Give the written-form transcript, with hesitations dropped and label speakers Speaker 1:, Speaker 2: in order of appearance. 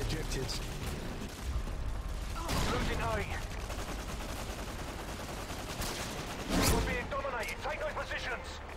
Speaker 1: objectives.
Speaker 2: Losing A. We're being dominated. Take those positions.